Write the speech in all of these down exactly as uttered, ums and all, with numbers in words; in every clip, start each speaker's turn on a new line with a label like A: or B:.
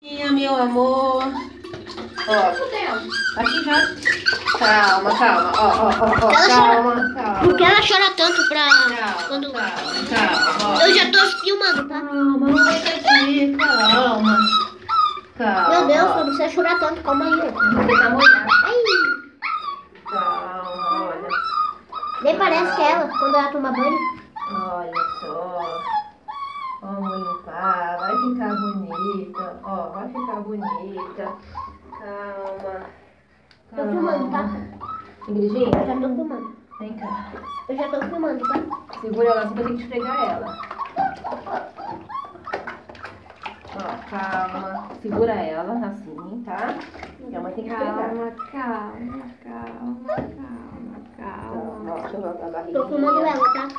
A: Meu amor. Ó, aqui já. Calma, calma. Ó, ó, ó, ó.
B: Ela
A: Calma,
B: chora...
A: calma.
B: Por que ela chora tanto pra...
A: Calma,
B: quando...
A: calma, calma.
B: Eu já tô filmando, tá?
A: Calma, não vai aqui. Calma. Calma.
B: Meu Deus, não precisa chorar tanto. Calma aí.
A: Porque tá molhado.
B: Ai.
A: Calma, olha.
B: Nem parece que é ela, quando ela toma banho.
A: Olha só. Vamos limpar. Vai ficar bonita. Ó, vai ficar bonita. Calma.
B: Tô filmando, tá?
A: Ingridinha,
B: Eu já tô filmando.
A: vem cá.
B: Eu já tô filmando, tá?
A: Segura ela, você vai ter que esfregar ela. Ó, calma. Segura ela assim, tá? E a mãe tem que esfregar.
C: Calma, calma, calma, calma, calma.
A: Ó, deixa eu ver a barriga.
B: Tô filmando ela, tá?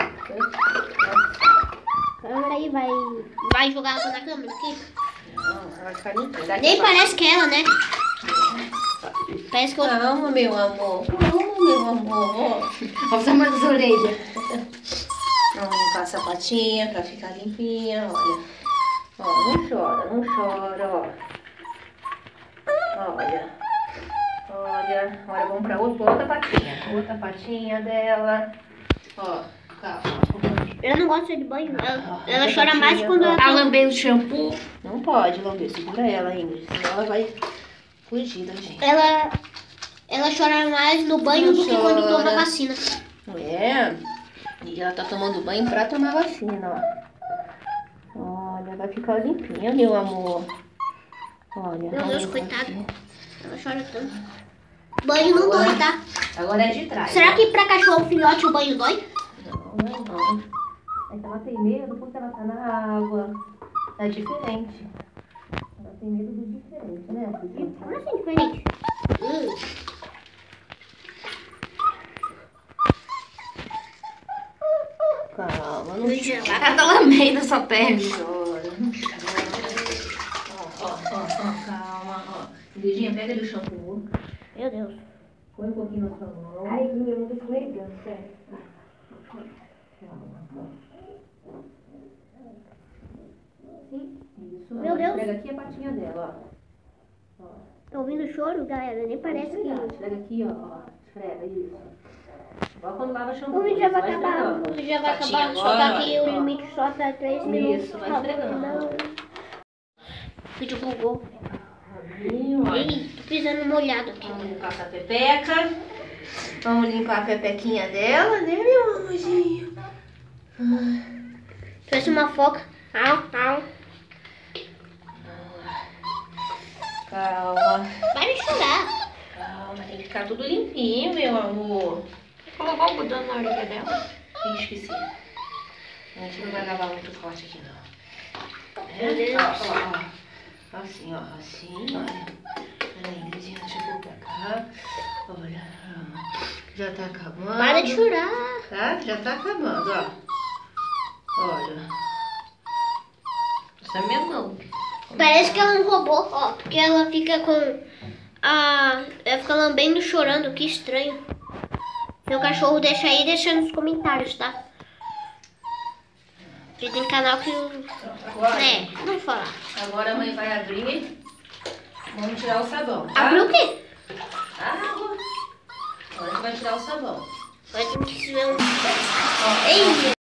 B: Câmera aí, vai... Vai jogar ela na câmera aqui.
A: Não, ela vai ficar limpinha. Daqui
B: Nem
A: pra-
B: parece que é ela, né? Parece que eu...
A: Calma, meu amor. Calma, meu amor. Passa mais as orelhas. Vamos limpar a sapatinha pra ficar limpinha, olha. Ó, não chora, não chora, ó. Olha. Olha. Agora vamos pra outra, outra patinha. Outra patinha dela. Ó, calma.
B: Eu não gosto de banho. Ela,
A: Ó,
B: ela
A: outra
B: chora mais
A: patinha,
B: quando
A: ó.
B: ela
C: Tá
B: tá...
C: lambendo shampoo?
A: Não pode lamber, segura ela, Ingrid. Senão ela vai fugir da gente.
B: Ela... Ela chora mais no banho
A: Não
B: do que quando
A: chora.
B: toma vacina.
A: É, e ela tá tomando banho pra tomar vacina, ó. Olha, vai ficar limpinha, meu amor. Olha.
B: Meu Deus,
A: olha
B: coitada.
A: aqui.
B: Ela chora tanto. Banho não dói, tá?
A: Agora é de trás.
B: Será
A: né?
B: que pra cachorro filhote o banho dói?
A: Não, não é não. É que ela tem medo porque ela tá na água. É diferente. Ela tem medo do diferente, né, Pudim?
B: Como assim diferente? Hum.
A: Calma, não
B: Luiz, ela-
C: Ela tá lambendo essa perna.
A: chora, não chora. Ó, ó, ó, ó, calma, ó. Ingridinha, pega ali o shampoo.
B: Meu Deus.
A: Põe um pouquinho na sua mão.
C: Ai, minha mão tá escorregando, sério.
A: Isso.
B: Meu
A: agora
B: Deus.
A: Pega aqui a patinha dela, ó. Ó.
B: Tá ouvindo choro, galera? Nem parece
A: Esfrega,
B: que...
A: esfrega aqui, ó. ó. Esfrega, isso. Igual quando lava shampoo.
B: O vídeo já vai acabar.
A: esfregando.
B: O vídeo já vai
A: Patinha
B: acabar. Só
A: agora,
B: tá aqui
A: ó.
B: o limite, só tá três minutos.
A: Isso, vai
B: Tá
A: esfregando.
B: bom, O vídeo bugou.
A: Rabinho, ó.
B: Ih, tô pisando molhado aqui.
A: Vamos limpar essa pepeca. Vamos limpar a pepequinha dela, né, meu amorzinho?
B: Trouxe uma foca. Au, au.
A: Calma.
B: Vai me chorar.
A: Calma, tem que ficar tudo limpinho, meu amor.
C: Colocou o algodão na orelha dela.
A: Ih, esqueci. A gente não vai gravar muito forte aqui, não.
B: Meu
A: É?
B: Deus.
A: Ó, ó, ó. Assim, ó. Assim, olha. Peraí, Ingridinha, deixa eu pôr pra cá. Olha. ó. Já tá acabando.
B: Para de chorar.
A: Tá? Já tá acabando, ó. Olha.
C: Isso é minha mão.
B: Parece que ela é um robô, ó. Porque ela fica com a... Ela fica lambendo, chorando. Que estranho. Meu cachorro deixa aí, deixa nos comentários, tá? Porque tem canal que...
A: Agora,
B: É, não vou falar.
A: agora a mãe vai abrir. Vamos tirar o sabão, tá?
B: Abriu o quê?
A: A água. Agora a gente vai tirar o sabão.
B: Vai ter que se ver um...
A: Ó,
B: Ei!